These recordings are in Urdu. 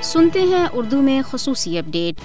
سنتے ہیں اردو میں خصوصی اپڈیٹ۔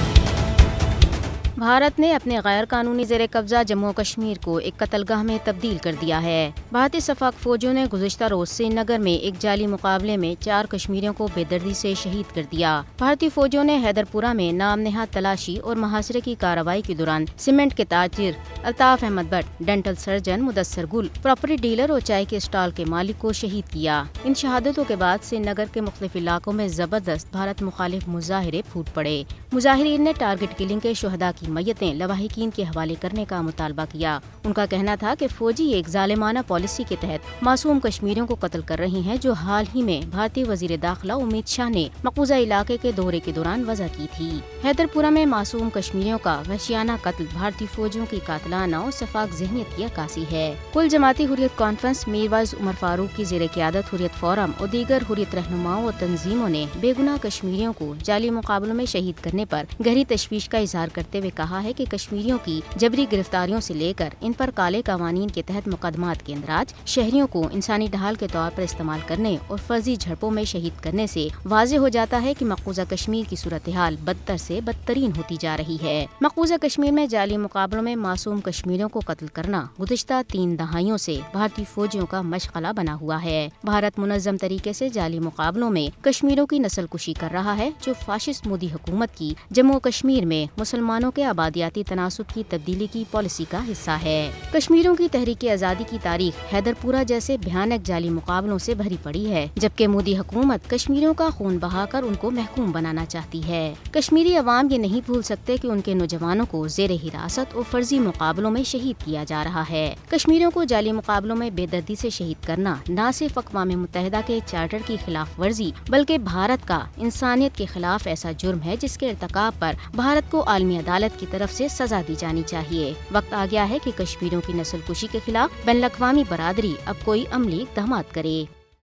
بھارت نے اپنے غیر قانونی زیر قبضہ جموں و کشمیر کو ایک قتل گاہ میں تبدیل کر دیا ہے۔ بھارتی شفاق فوجیوں نے گزشتہ روز سری نگر میں ایک جعلی مقابلے میں 4 کشمیریوں کو بے دردی سے شہید کر دیا۔ بھارتی فوجیوں نے حیدر پورہ میں نام نہاد تلاشی اور محاصرے کی کارروائی کے دوران سیمنٹ کے تاجر Altaf Ahmad Butt, dental surgeon Mudassir Gul, property dealer اور چائے کے اسٹال کے مالک کو شہید کیا۔ ان شہادتوں کے بعد سری نگر کے مختلف علاقوں میں زبردست بھارت مخالف مظاہرے پھوٹ پڑے۔ مظاہرین نے ٹارگٹ کلنگ کے شہداء کی میتیں لواحقین کے حوالے کرنے کا مطالبہ کیا۔ ان کا کہنا تھا کہ فوجی ایک ظالمانہ پالیسی کے تحت معصوم کشمیریوں کو قتل کر رہی ہیں، جو حال ہی میں بھارتی وزیر داخلہ امت شاہ نے مقبوضہ علاقے کے دورے کے دوران وضع کی تھی۔ حیدر پورہ میں معصوم کشمیریوں کا وحشیانہ قتل بھارتی فوجیوں کی قاتلانہ اور شفاق ذہنیت کی عکاسی ہے۔ کل جماعتی حریت کانفرنس، میروائز عمر فاروق کی زیر قیادت حریت فورم اور دیگر حریت رہنماؤں اور تنظیموں نے بے گناہ کشمیریوں کو جعلی مقابلوں میں شہید کرنے پر گہری تشویش کا اظہار کرتے ہوئے کہا ہے کہ کشمیریوں کی جبری گرفتاریوں سے لے کر ان پر کالے قوانین کے تحت مقدمات کے اندراج، شہریوں کو انسانی ڈھال کے طور پر استعمال کرنے اور فرضی جھڑپوں میں شہید کرنے سے واضح ہو جاتا ہے کہ مقبوضہ کشمیر کی صورتحال بدتر سے بدترین ہوتی جا رہی ہے۔ مقبوضہ کشمیر میں جعلی مقابلوں میں معصوم کشمیریوں کو قتل کرنا گزشتہ 3 دہائیوں سے بھارتی فوجیوں کا مشغلہ بنا ہوا ہے۔ بھارت منظم طریقے سے جعلی مقابلوں میں کشمیریوں کی نسل کشی کر رہا ہے، جو فاشسٹ مودی حکومت کی جموں و کشمیر میں مسلمانوں کے آبادیاتی تناسب کی تبدیلی کی پالیسی کا حصہ ہے۔ کشمیریوں کی تحریک آزادی کی تاریخ حیدر پورہ جیسے بھیانک جعلی مقابلوں سے بھری پڑی ہے، جبکہ مودی حکومت کشمیریوں کا خون بہا کر ان کو محکوم بنانا چاہتی ہے۔ کشمیری عوام یہ نہیں بھول سکتے کہ ان کے نوجوانوں کو زیر حراست اور فرضی مقابلوں میں شہید کیا جا رہا ہے۔ کشمیریوں کو جعلی مقابلوں میں بے دردی سے شہید کرنا نہ صرف اقوام متحدہ کے چارٹر کی خلاف ورزی، بلکہ بھارت کا انسانیت کے خلاف ایسا جرم ہے جس کے ارتکاب پر بھارت کو عالمی عدالت کی طرف سے سزا دی جانی چاہیے۔ وقت آ گیا ہے کہ کشمیریوں کی نسل کشی کے خلاف بین الاقوامی برادری اب کوئی عملی اقدامات کرے۔